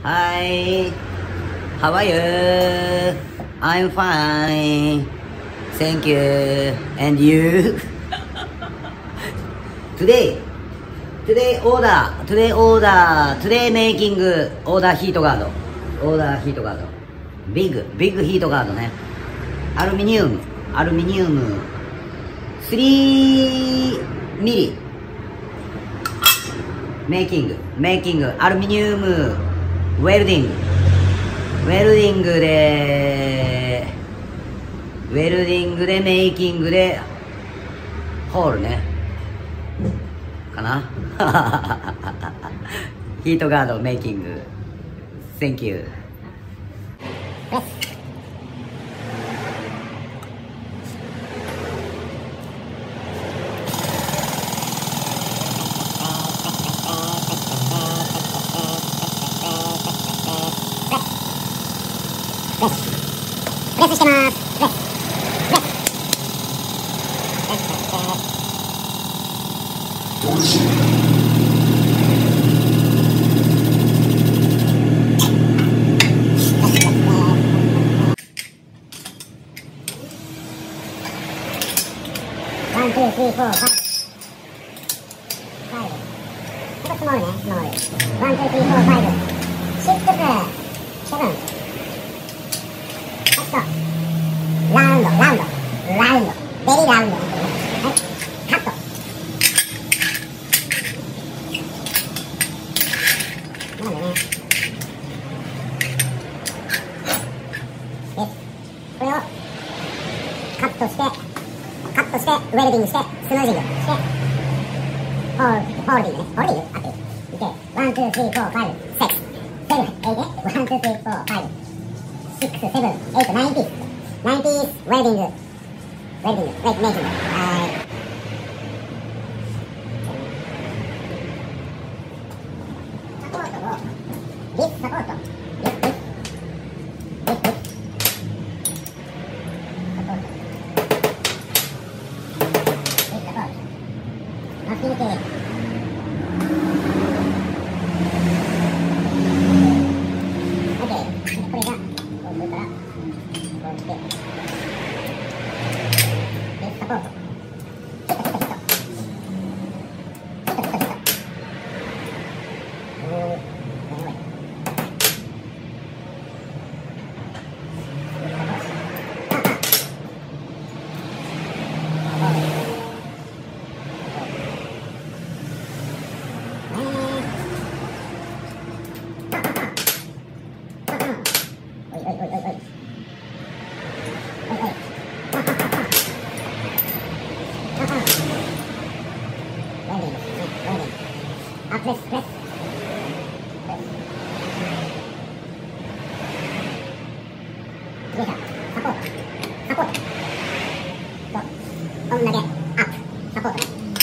Hi, how are you? I'm fine. Thank you. And you? Today making order heat guard. Order heat guard. Big heat guard ね。アルミニウム。3ミリ。メイキング。アルミニウム。ウェルディングでメイキングでホールねかなヒートガードメイキング Thank you。 プレスしてます。ワン、ツー、スリー、フォー、ファイブ。これスモールね、スモール。ワン、ツー、スリー、フォー、ファイブ。シックス、セブン。ラウンド、ベリーラウンドね。はい、カット。なんでね。これをカットして、ウェルディングして、スムージングして、ホールディングね。ホールディング合ってる。いけ、ワン、ツー、スリー、フォー、ファイブ、セックス、セブン、エイトね。ワン、ツー、スリー、フォー、ファイブ、シックス、セブン、エイト、ナインピース。ナインピース、ウェルディング、メイキング。はい。サポートを、リスサポート。リスサポート。マスキング系。OK。これが、こうするから、こうして、サポート。ヒット。おー、すごい。プレス。よいしょ。サポート。こんだけアップ。サポートね。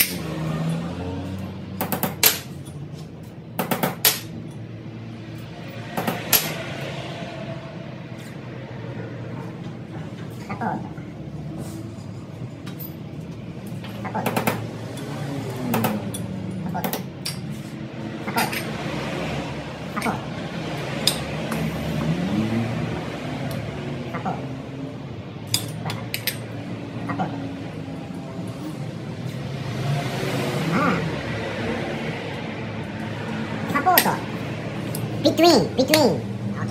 サポート。between. Okay, between ね。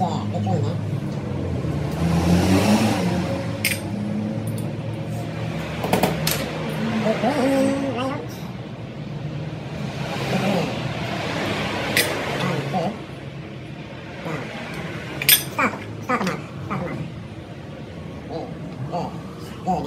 スタートマーク。グーね。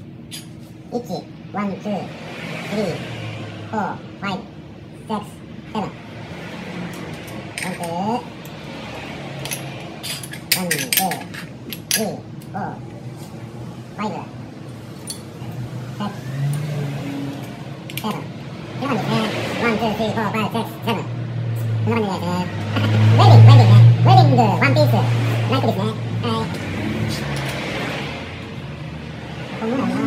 1、1、2、3、4、5、6、7。1、2、3、4、5、6、7。こんな感じですね。1、2、3、4、5、6、7。こんな感じですね。ウェディング、ね。ウェディング、ワンピース。ナイスですね。はい。こんなのな。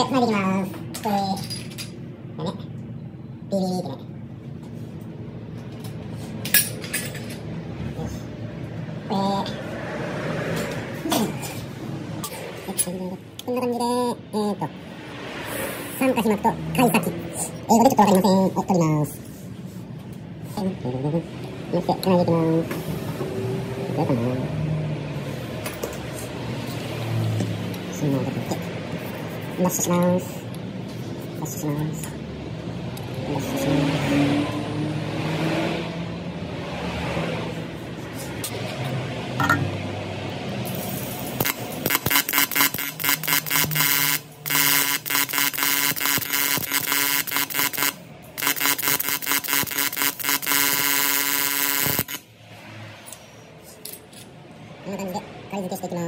つないでいきます。でね、ビリビリってね。よし。こんな感じで、三角膜と貝先。英語でちょっとわかりません。を取ります。よし、つないでいきます。どうかな。信号を出てみて。ラッシュします。ラッシュします。ラッシュします。こんな感じで仮付けしていきます。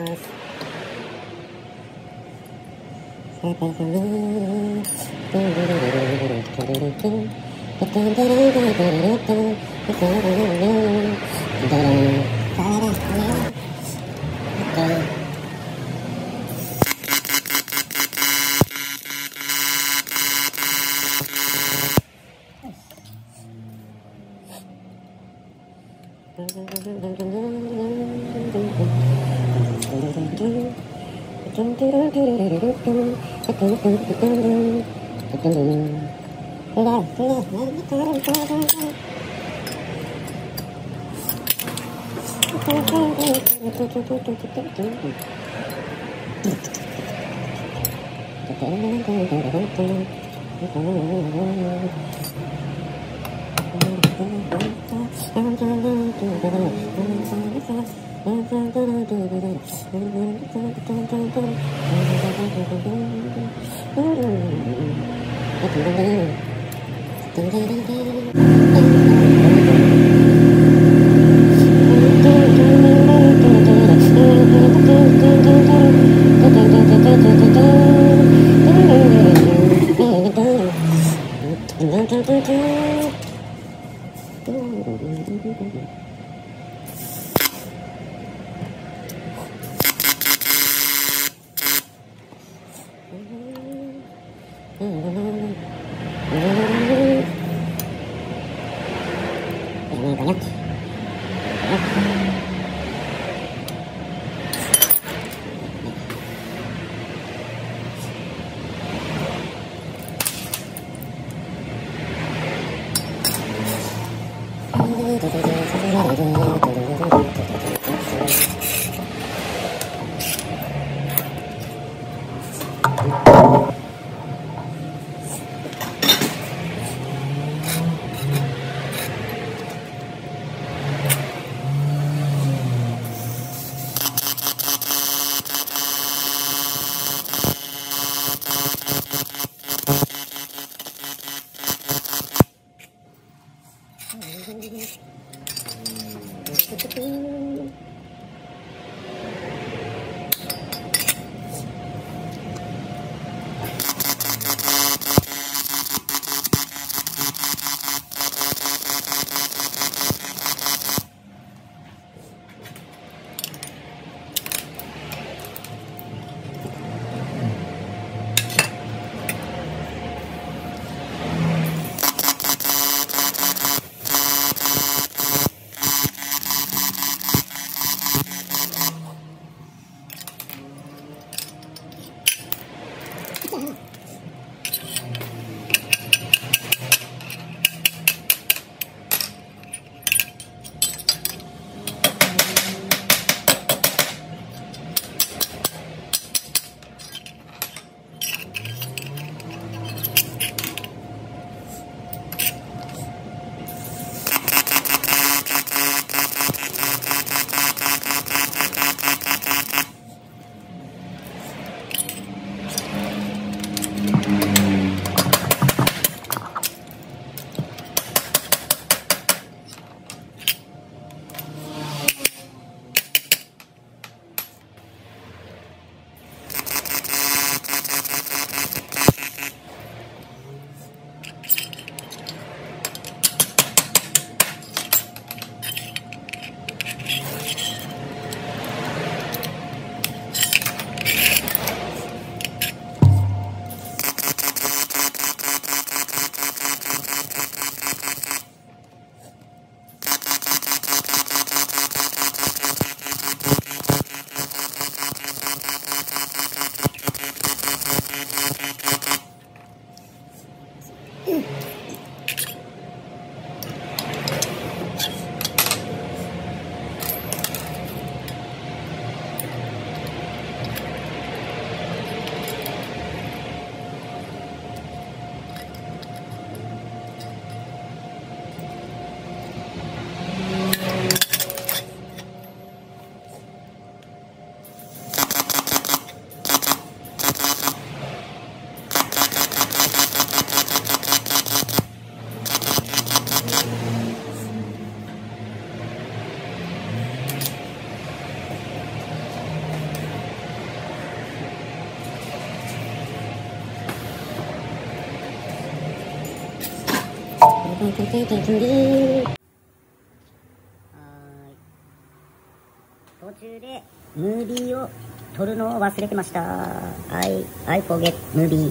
途中でムービーを撮るのを忘れてました。I forget movie。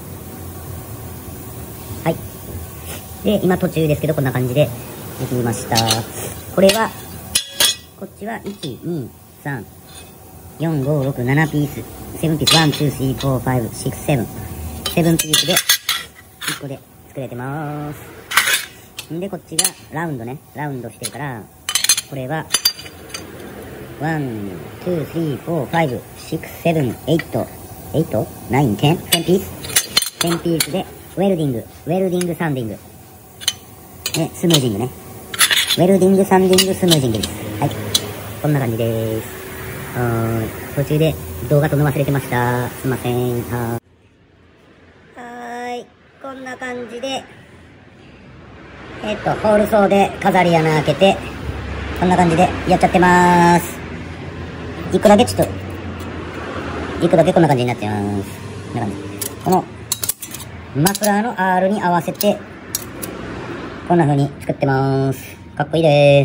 はい。で、今途中ですけど、こんな感じでできました。これは、こっちは1、2、3、4、5、6、7ピース。7ピース。1、2、3、4、5、6、7。7ピースで、1個で作れてます。んで、こっちがラウンドね。ラウンドしてるから、これは、1、2、3、4、5、6、7、8、8、9、10、10ピース。10ピースで、ウェルディング、サンディング。ね、スムージングね。ウェルディング、サンディング、スムージングです。はい。こんな感じです。途中で動画撮るの忘れてました。すいません。こんな感じで、ホールソーで飾り穴開けて、こんな感じでやっちゃってまーす。一個だけこんな感じになってます。こんな感じ。この、マフラーの R に合わせて、こんな風に作ってます。かっこいいです。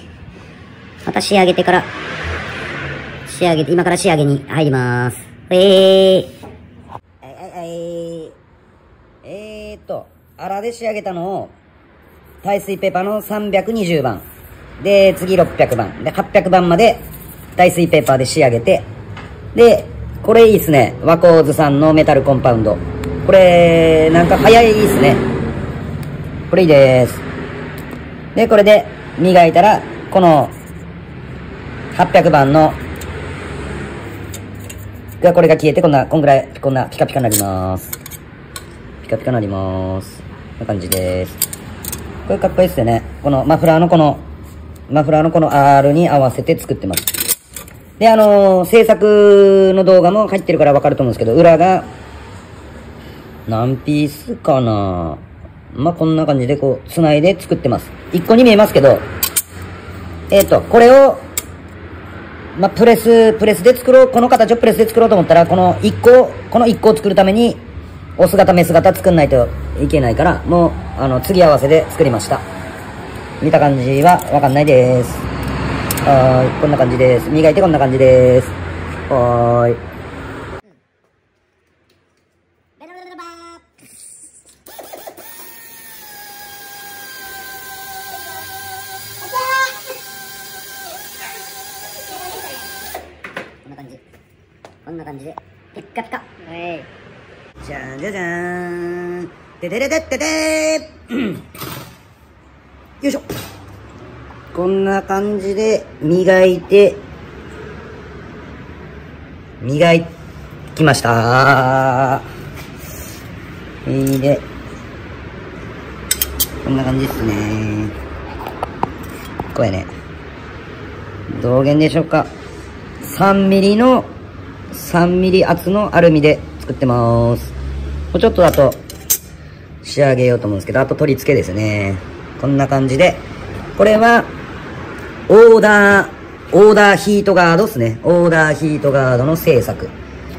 また仕上げてから、今から仕上げに入ります。 粗で仕上げたのを、耐水ペーパーの320番。で、次600番。で、800番まで耐水ペーパーで仕上げて、で、これいいっすね。ワコーズさんのメタルコンパウンド。これ、なんか早いっすね。これいいです。で、これで磨いたら、この800番の、これが消えて、こんなピカピカになります。ピカピカになります。こんな感じです。これかっこいいっすよね。このマフラーのこの R に合わせて作ってます。で、制作の動画も入ってるからわかると思うんですけど、裏が、何ピースかな。まあ、こんな感じでこう、繋いで作ってます。1個に見えますけど、これを、まあ、プレスで作ろう、この形をプレスで作ろうと思ったら、この1個を作るために、オス型、メス型作んないといけないから、もう、継ぎ合わせで作りました。見た感じはわかんないです。こんな感じです。磨いてこんな感じです。はーい。 こんな感じで、ピッカピカ。 じゃんじゃじゃーん。ててれてっててー。よいしょ。こんな感じで磨きました。で、こんな感じですね。これね、どうげんでしょうか。3ミリ厚のアルミで作ってます。もうちょっとだと仕上げようと思うんですけど、あと取り付けですね。こんな感じで。これは、オーダーヒートガードですね。オーダーヒートガードの製作。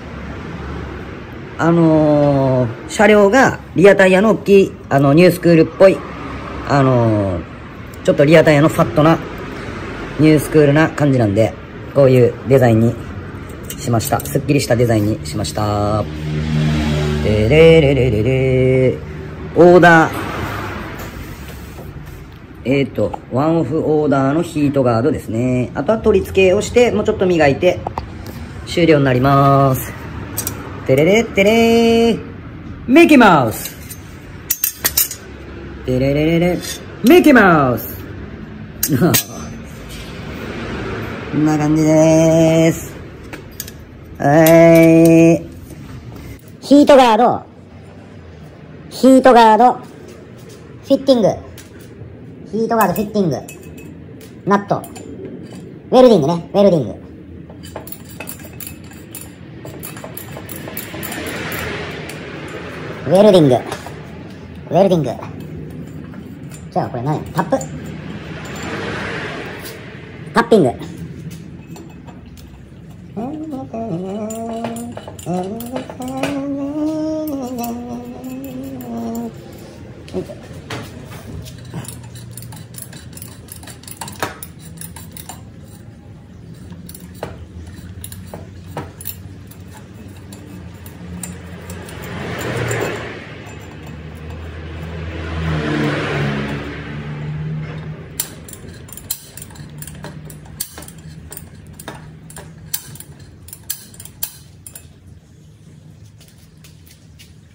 車両がリアタイヤの大きい、ニュースクールっぽい、ちょっとリアタイヤのファットな、ニュースクールな感じなんで、こういうデザインにしました。すっきりしたデザインにしました。でれれれれれオーダー。ワンオフオーダーのヒートガードですね。あとは取り付けをして、もうちょっと磨いて、終了になります。てれれってれー。ミッキーマウス。てれれれれ。ミッキーマウス。こんな感じでーす。 ヒートガード、フィッティング、ナット、ウェルディングね、ウェルディング。じゃあこれ何？タッピング。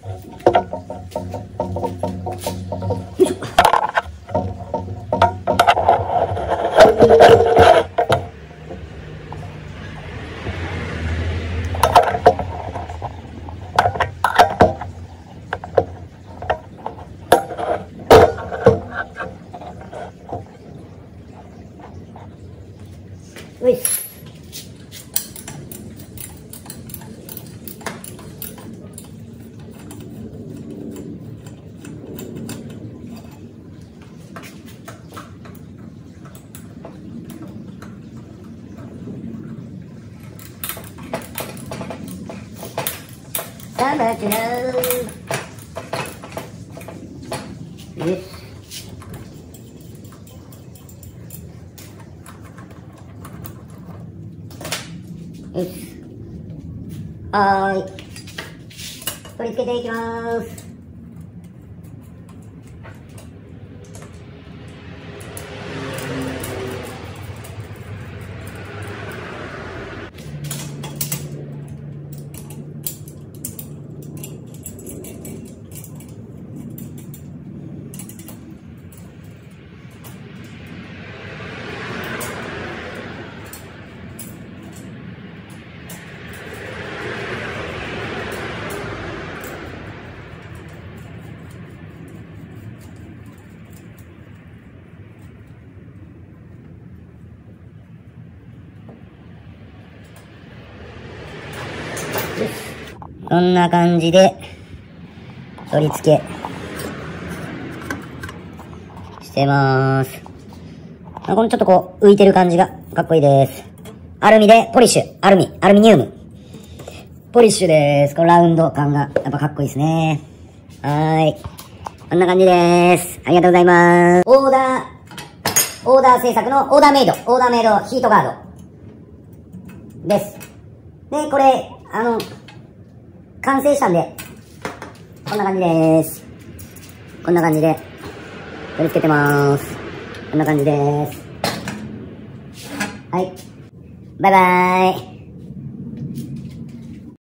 ういっす。さばくなー。よし。よし。はーい。取り付けていきます。こんな感じで取り付けしてます。このちょっとこう浮いてる感じがかっこいいです。アルミでポリッシュ、アルミニウムポリッシュです。このラウンド感がやっぱかっこいいですね。はーい、こんな感じです。ありがとうございます。オーダー製作のオーダーメイドヒートガードです。で、これ完成したんで、こんな感じです。こんな感じで、取り付けてます。こんな感じです。はい。バイバーイ。